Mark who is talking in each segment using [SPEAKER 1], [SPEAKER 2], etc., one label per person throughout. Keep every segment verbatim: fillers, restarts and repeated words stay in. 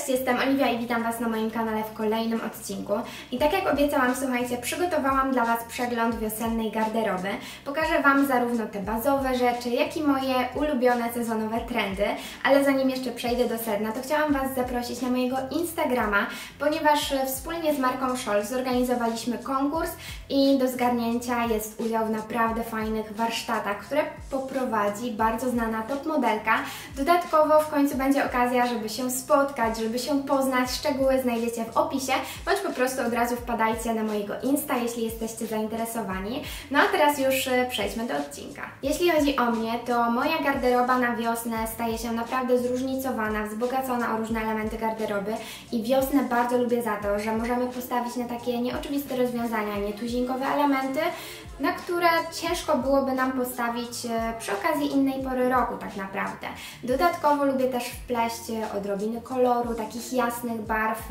[SPEAKER 1] Cześć, jestem Oliwia i witam Was na moim kanale w kolejnym odcinku. I tak jak obiecałam, słuchajcie, przygotowałam dla Was przegląd wiosennej garderoby. Pokażę Wam zarówno te bazowe rzeczy, jak i moje ulubione sezonowe trendy. Ale zanim jeszcze przejdę do sedna, to chciałam Was zaprosić na mojego Instagrama, ponieważ wspólnie z marką Scholl zorganizowaliśmy konkurs i do zgarnięcia jest udział w naprawdę fajnych warsztatach, które poprowadzi bardzo znana top modelka. Dodatkowo w końcu będzie okazja, żeby się spotkać, żeby się poznać. Szczegóły znajdziecie w opisie, bądź po prostu od razu wpadajcie na mojego Insta, jeśli jesteście zainteresowani. No a teraz już przejdźmy do odcinka. Jeśli chodzi o mnie, to moja garderoba na wiosnę staje się naprawdę zróżnicowana, wzbogacona o różne elementy garderoby i wiosnę bardzo lubię za to, że możemy postawić na takie nieoczywiste rozwiązania, nietuzinkowe elementy, na które ciężko byłoby nam postawić przy okazji innej pory roku tak naprawdę. Dodatkowo lubię też wpleść odrobiny koloru, takich jasnych barw.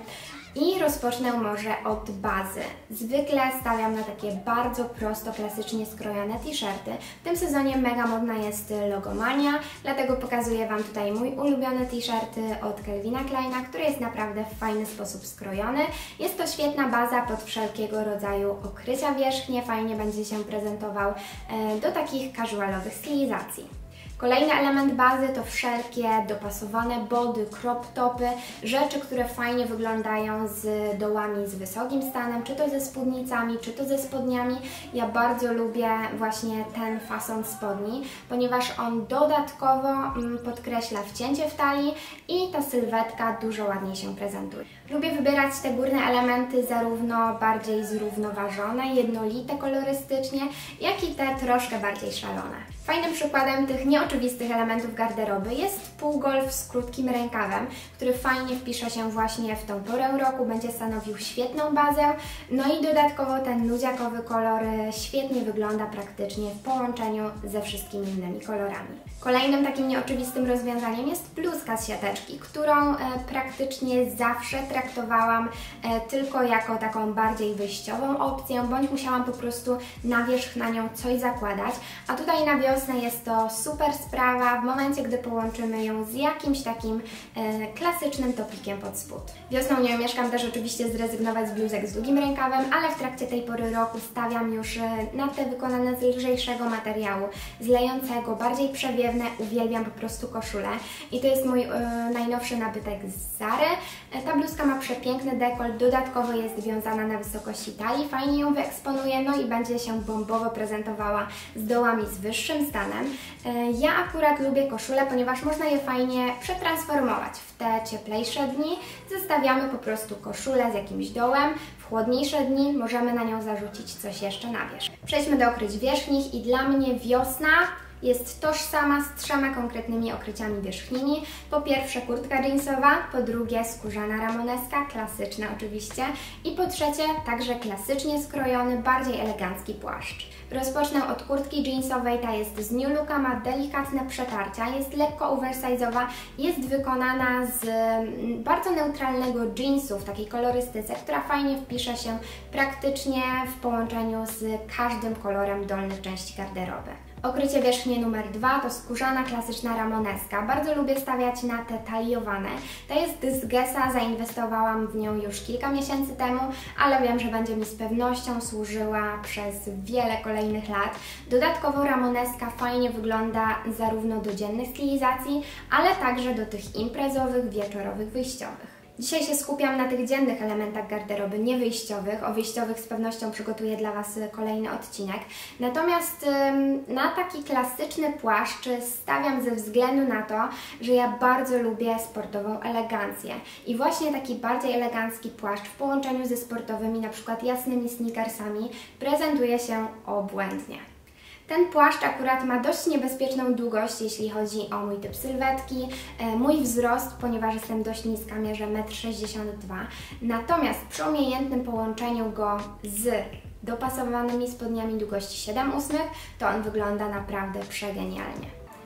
[SPEAKER 1] I rozpocznę może od bazy. Zwykle stawiam na takie bardzo prosto, klasycznie skrojone t-shirty. W tym sezonie mega modna jest logomania, dlatego pokazuję Wam tutaj mój ulubiony t-shirt od Calvina Kleina, który jest naprawdę w fajny sposób skrojony. Jest to świetna baza pod wszelkiego rodzaju okrycia wierzchnie, fajnie będzie się prezentował do takich casualowych stylizacji. Kolejny element bazy to wszelkie dopasowane body, crop topy, rzeczy, które fajnie wyglądają z dołami z wysokim stanem, czy to ze spódnicami, czy to ze spodniami. Ja bardzo lubię właśnie ten fason spodni, ponieważ on dodatkowo podkreśla wcięcie w talii i ta sylwetka dużo ładniej się prezentuje. Lubię wybierać te górne elementy zarówno bardziej zrównoważone, jednolite kolorystycznie, jak i te troszkę bardziej szalone. Fajnym przykładem tych nieoczywistych elementów garderoby jest półgolf z krótkim rękawem, który fajnie wpisze się właśnie w tą porę roku, będzie stanowił świetną bazę, no i dodatkowo ten nudziakowy kolor świetnie wygląda praktycznie w połączeniu ze wszystkimi innymi kolorami. Kolejnym takim nieoczywistym rozwiązaniem jest bluzka z siateczki, którą e, praktycznie zawsze traktowałam e, tylko jako taką bardziej wyjściową opcję, bądź musiałam po prostu na wierzch na nią coś zakładać, a tutaj na wiosnę jest to super sprawa w momencie, gdy połączymy ją z jakimś takim e, klasycznym topikiem pod spód. Wiosną nie omieszkam też oczywiście zrezygnować z bluzek z długim rękawem, ale w trakcie tej pory roku stawiam już e, na te wykonane z lżejszego materiału, z lejącego, bardziej przewiewne. Uwielbiam po prostu koszulę i to jest mój e, najnowszy nabytek z Zary. E, ta bluzka ma przepiękny dekolt, dodatkowo jest wiązana na wysokości talii, fajnie ją wyeksponuję, no i będzie się bombowo prezentowała z dołami z wyższym stanem. E, ja akurat lubię koszule, ponieważ można je fajnie przetransformować. W te cieplejsze dni zestawiamy po prostu koszulę z jakimś dołem, w chłodniejsze dni możemy na nią zarzucić coś jeszcze na wierzch. Przejdźmy do okryć wierzchnich i dla mnie wiosna jest tożsama z trzema konkretnymi okryciami wierzchnimi. Po pierwsze kurtka jeansowa, po drugie skórzana ramoneska, klasyczna oczywiście, i po trzecie także klasycznie skrojony, bardziej elegancki płaszcz. Rozpocznę od kurtki jeansowej, ta jest z New Looka, ma delikatne przetarcia, jest lekko oversize'owa, jest wykonana z bardzo neutralnego jeansu w takiej kolorystyce, która fajnie wpisze się praktycznie w połączeniu z każdym kolorem dolnych części garderoby. Okrycie wierzchnie numer dwa to skórzana klasyczna ramoneska. Bardzo lubię stawiać na te taliowane. Ta jest z Guessa, zainwestowałam w nią już kilka miesięcy temu, ale wiem, że będzie mi z pewnością służyła przez wiele kolejnych lat. Dodatkowo ramoneska fajnie wygląda zarówno do dziennych stylizacji, ale także do tych imprezowych, wieczorowych, wyjściowych. Dzisiaj się skupiam na tych dziennych elementach garderoby, nie wyjściowych. O wyjściowych z pewnością przygotuję dla Was kolejny odcinek. Natomiast na taki klasyczny płaszcz stawiam ze względu na to, że ja bardzo lubię sportową elegancję. I właśnie taki bardziej elegancki płaszcz w połączeniu ze sportowymi, na przykład jasnymi sneakersami, prezentuje się obłędnie. Ten płaszcz akurat ma dość niebezpieczną długość, jeśli chodzi o mój typ sylwetki, mój wzrost, ponieważ jestem dość niska, mierzę metr sześćdziesiąt dwa. Natomiast przy umiejętnym połączeniu go z dopasowanymi spodniami długości siedem ósmych, to on wygląda naprawdę przegenialnie.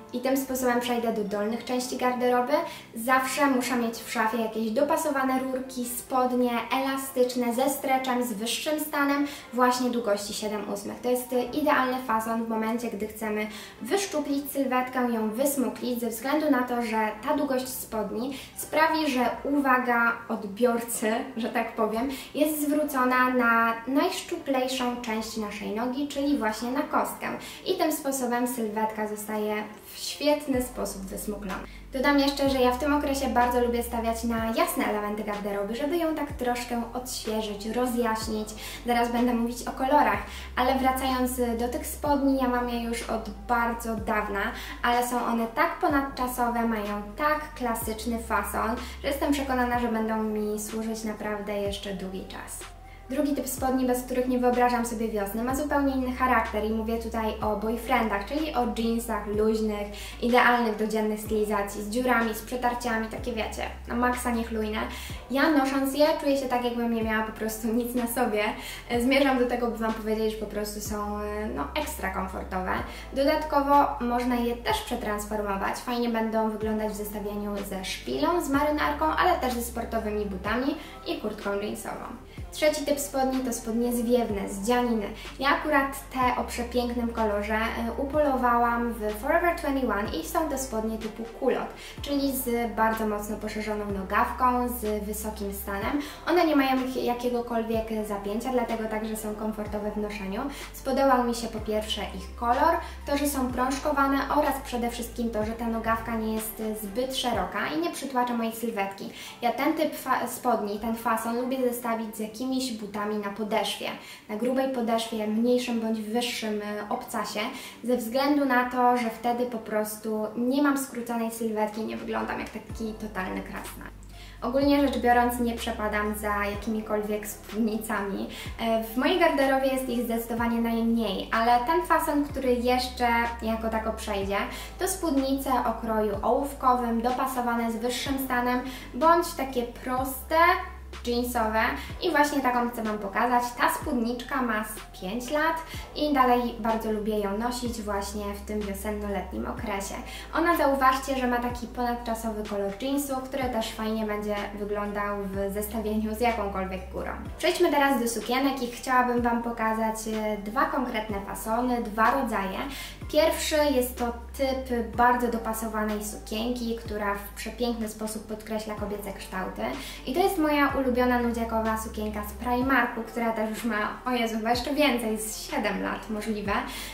[SPEAKER 1] I tym sposobem przejdę do dolnych części garderoby. Zawsze muszę mieć w szafie jakieś dopasowane rurki, spodnie elastyczne ze stretchem, z wyższym stanem, właśnie długości siedem ósmych. To jest idealny fason w momencie, gdy chcemy wyszczuplić sylwetkę, ją wysmuklić, ze względu na to, że ta długość spodni sprawi, że uwaga odbiorcy, że tak powiem, jest zwrócona na najszczuplejszą część naszej nogi, czyli właśnie na kostkę. I tym sposobem sylwetka zostaje w świetny sposób wysmuklona. Dodam jeszcze, że ja w tym okresie bardzo lubię stawiać na jasne elementy garderoby, żeby ją tak troszkę odświeżyć, rozjaśnić. Zaraz będę mówić o kolorach, ale wracając do tych spodni, ja mam je już od bardzo dawna, ale są one tak ponadczasowe, mają tak klasyczny fason, że jestem przekonana, że będą mi służyć naprawdę jeszcze długi czas. Drugi typ spodni, bez których nie wyobrażam sobie wiosny, ma zupełnie inny charakter i mówię tutaj o boyfriendach, czyli o jeansach luźnych, idealnych do dziennych stylizacji, z dziurami, z przetarciami, takie wiecie, na maksa niechlujne. Ja nosząc je czuję się tak, jakbym nie miała po prostu nic na sobie. Zmierzam do tego, by Wam powiedzieć, że po prostu są no, ekstra komfortowe. Dodatkowo można je też przetransformować, fajnie będą wyglądać w zestawieniu ze szpilą, z marynarką, ale też ze sportowymi butami i kurtką jeansową. Trzeci typ spodni to spodnie zwiewne, z dzianiny. Ja akurat te o przepięknym kolorze upolowałam w Forever dwadzieścia jeden i są to spodnie typu kulot, czyli z bardzo mocno poszerzoną nogawką, z wysokim stanem. One nie mają jakiegokolwiek zapięcia, dlatego także są komfortowe w noszeniu. Spodobał mi się po pierwsze ich kolor, to, że są prążkowane oraz przede wszystkim to, że ta nogawka nie jest zbyt szeroka i nie przytłacza mojej sylwetki. Ja ten typ spodni, ten fason lubię zestawić z jakimiś butami na podeszwie, na grubej podeszwie, mniejszym bądź wyższym obcasie, ze względu na to, że wtedy po prostu nie mam skróconej sylwetki, nie wyglądam jak taki totalny krasnal. Ogólnie rzecz biorąc nie przepadam za jakimikolwiek spódnicami. W mojej garderobie jest ich zdecydowanie najmniej, ale ten fason, który jeszcze jako tako przejdzie, to spódnice o kroju ołówkowym, dopasowane z wyższym stanem, bądź takie proste, jeansowe i właśnie taką chcę Wam pokazać. Ta spódniczka ma z pięć lat i dalej bardzo lubię ją nosić właśnie w tym wiosenno-letnim okresie. Ona, zauważcie, że ma taki ponadczasowy kolor jeansu, który też fajnie będzie wyglądał w zestawieniu z jakąkolwiek górą. Przejdźmy teraz do sukienek i chciałabym Wam pokazać dwa konkretne fasony, dwa rodzaje. Pierwszy jest to typ bardzo dopasowanej sukienki, która w przepiękny sposób podkreśla kobiece kształty. I to jest moja ulubiona nudziakowa sukienka z Primarku, która też już ma, o Jezu, chyba jeszcze więcej, z siedem lat możliwe.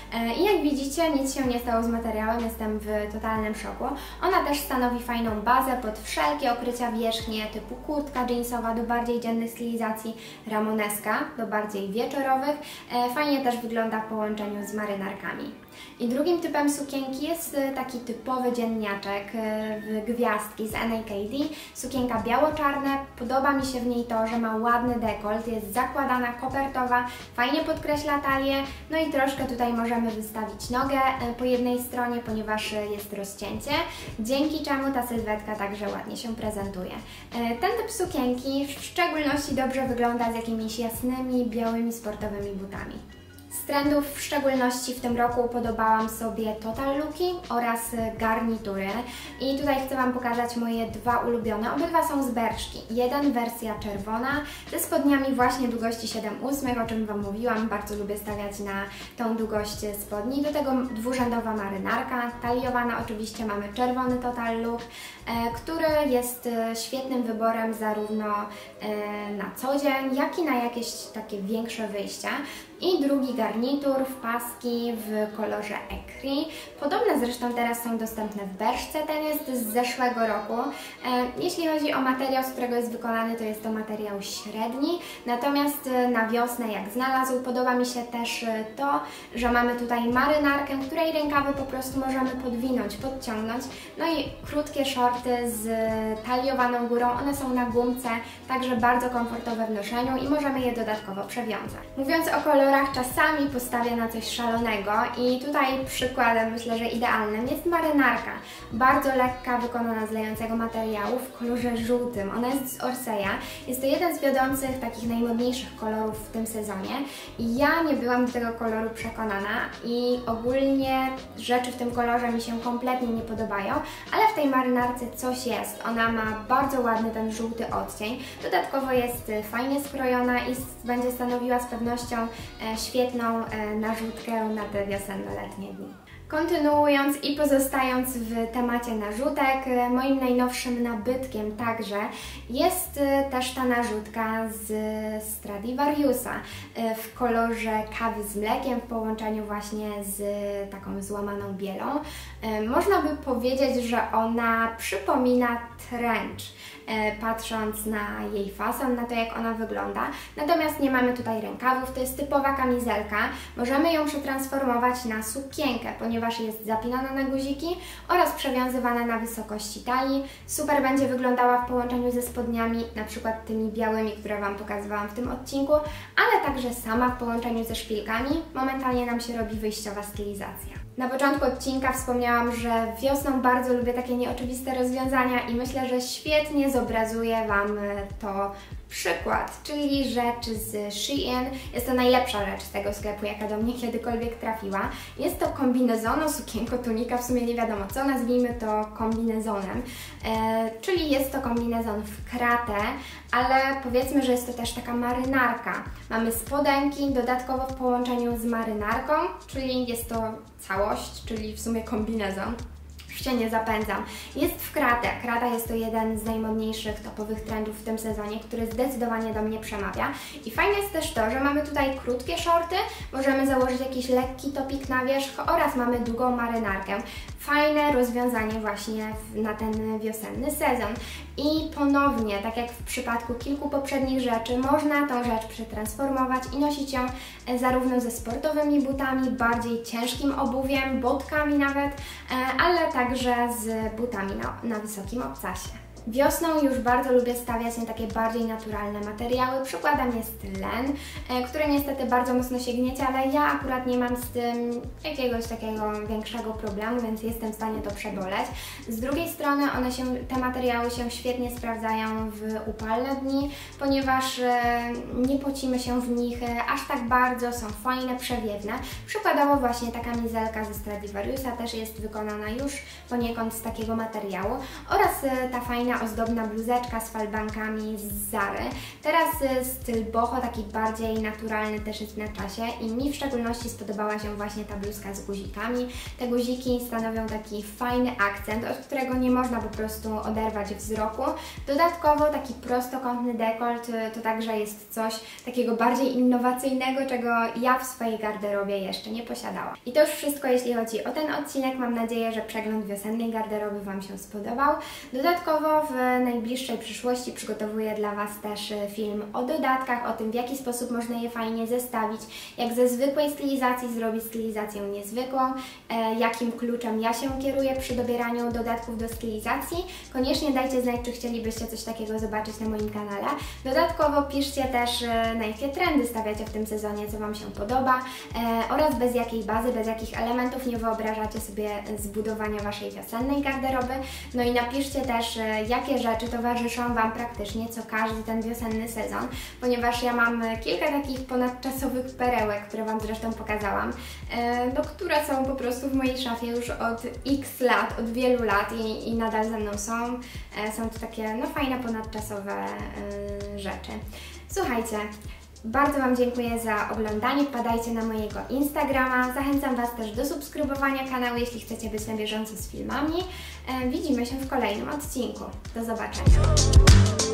[SPEAKER 1] I jak widzicie, nic się nie stało z materiałem, jestem w totalnym szoku. Ona też stanowi fajną bazę pod wszelkie okrycia wierzchnie, typu kurtka jeansowa do bardziej dziennych stylizacji, ramoneska do bardziej wieczorowych. Fajnie też wygląda w połączeniu z marynarkami. I drugim typem sukienki jest taki typowy dzienniaczek w gwiazdki z N A K D. Sukienka biało-czarna, podoba mi się w niej to, że ma ładny dekolt, jest zakładana, kopertowa, fajnie podkreśla talię, no i troszkę tutaj możemy wystawić nogę po jednej stronie, ponieważ jest rozcięcie, dzięki czemu ta sylwetka także ładnie się prezentuje. Ten typ sukienki w szczególności dobrze wygląda z jakimiś jasnymi, białymi, sportowymi butami. Z trendów w szczególności w tym roku upodobałam sobie total looki oraz garnitury i tutaj chcę Wam pokazać moje dwa ulubione. Obydwa są z Berszki. Jeden wersja czerwona ze spodniami właśnie długości siedem ósmych, o czym Wam mówiłam, bardzo lubię stawiać na tą długość spodni. Do tego dwurzędowa marynarka, taliowana oczywiście, mamy czerwony total look, który jest świetnym wyborem zarówno na co dzień, jak i na jakieś takie większe wyjścia. I drugi garnitur w paski w kolorze Ecri. Podobne zresztą teraz są dostępne w Berszce, ten jest z zeszłego roku. Jeśli chodzi o materiał, z którego jest wykonany, to jest to materiał średni, natomiast na wiosnę, jak znalazł, podoba mi się też to, że mamy tutaj marynarkę, której rękawy po prostu możemy podwinąć, podciągnąć, no i krótkie shorty z taliowaną górą, one są na gumce, także bardzo komfortowe w noszeniu i możemy je dodatkowo przewiązać. Mówiąc o kolorach, czasami czasami postawię na coś szalonego i tutaj przykładem, myślę, że idealnym jest marynarka. Bardzo lekka, wykonana z lejącego materiału w kolorze żółtym. Ona jest z Orseya. Jest to jeden z wiodących, takich najmodniejszych kolorów w tym sezonie. I ja nie byłam do tego koloru przekonana i ogólnie rzeczy w tym kolorze mi się kompletnie nie podobają, ale w tej marynarce coś jest. Ona ma bardzo ładny ten żółty odcień. Dodatkowo jest fajnie skrojona i będzie stanowiła z pewnością świetną narzutkę na te wiosenno-letnie dni. Kontynuując i pozostając w temacie narzutek, moim najnowszym nabytkiem także jest też ta narzutka z Stradivariusa w kolorze kawy z mlekiem w połączeniu właśnie z taką złamaną bielą. Można by powiedzieć, że ona przypomina trench, patrząc na jej fason, na to jak ona wygląda. Natomiast nie mamy tutaj rękawów, to jest typowa kamizelka. Możemy ją przetransformować na sukienkę, ponieważ jest zapinana na guziki oraz przewiązywana na wysokości talii. Super będzie wyglądała w połączeniu ze spodniami, na przykład tymi białymi, które Wam pokazywałam w tym odcinku, ale także sama w połączeniu ze szpilkami. Momentalnie nam się robi wyjściowa stylizacja. Na początku odcinka wspomniałam, że wiosną bardzo lubię takie nieoczywiste rozwiązania i myślę, że świetnie zobrazuje Wam to przykład, czyli rzecz z Shein. Jest to najlepsza rzecz z tego sklepu, jaka do mnie kiedykolwiek trafiła. Jest to kombinezono, sukienko, tunika, w sumie nie wiadomo co, nazwijmy to kombinezonem. E, czyli jest to kombinezon w kratę, ale powiedzmy, że jest to też taka marynarka. Mamy spodenki, dodatkowo w połączeniu z marynarką, czyli jest to całość, czyli w sumie kombinezon. Już się nie zapędzam. Jest w kratę. Krata jest to jeden z najmodniejszych, topowych trendów w tym sezonie, który zdecydowanie do mnie przemawia. I fajne jest też to, że mamy tutaj krótkie shorty, możemy założyć jakiś lekki topik na wierzch oraz mamy długą marynarkę. Fajne rozwiązanie właśnie na ten wiosenny sezon. I ponownie, tak jak w przypadku kilku poprzednich rzeczy, można tą rzecz przetransformować i nosić ją zarówno ze sportowymi butami, bardziej ciężkim obuwiem, botkami nawet, ale także z butami na, na wysokim obcasie. Wiosną już bardzo lubię stawiać na takie bardziej naturalne materiały. Przykładem jest len, który niestety bardzo mocno się gniecie, ale ja akurat nie mam z tym jakiegoś takiego większego problemu, więc jestem w stanie to przeboleć. Z drugiej strony one się, te materiały się świetnie sprawdzają w upalne dni, ponieważ nie pocimy się w nich aż tak bardzo, są fajne, przewiewne. Przykładowo właśnie ta kamizelka ze Stradivariusa też jest wykonana już poniekąd z takiego materiału oraz ta fajna ozdobna bluzeczka z falbankami z Zary. Teraz styl boho, taki bardziej naturalny, też jest na czasie i mi w szczególności spodobała się właśnie ta bluzka z guzikami. Te guziki stanowią taki fajny akcent, od którego nie można po prostu oderwać wzroku. Dodatkowo taki prostokątny dekolt to także jest coś takiego bardziej innowacyjnego, czego ja w swojej garderobie jeszcze nie posiadałam. I to już wszystko, jeśli chodzi o ten odcinek. Mam nadzieję, że przegląd wiosennej garderoby Wam się spodobał. Dodatkowo w najbliższej przyszłości przygotowuję dla Was też film o dodatkach, o tym, w jaki sposób można je fajnie zestawić, jak ze zwykłej stylizacji zrobić stylizację niezwykłą, e, jakim kluczem ja się kieruję przy dobieraniu dodatków do stylizacji. Koniecznie dajcie znać, czy chcielibyście coś takiego zobaczyć na moim kanale. Dodatkowo piszcie też, e, na jakie trendy stawiacie w tym sezonie, co Wam się podoba e, oraz bez jakiej bazy, bez jakich elementów nie wyobrażacie sobie zbudowania Waszej wiosennej garderoby. No i napiszcie też, e, jakie rzeczy towarzyszą Wam praktycznie co każdy ten wiosenny sezon, ponieważ ja mam kilka takich ponadczasowych perełek, które Wam zresztą pokazałam, no, które są po prostu w mojej szafie już od x lat, od wielu lat i, i nadal ze mną są. Są to takie no, fajne, ponadczasowe rzeczy. Słuchajcie, bardzo Wam dziękuję za oglądanie, wpadajcie na mojego Instagrama, zachęcam Was też do subskrybowania kanału, jeśli chcecie być na bieżąco z filmami. Widzimy się w kolejnym odcinku. Do zobaczenia!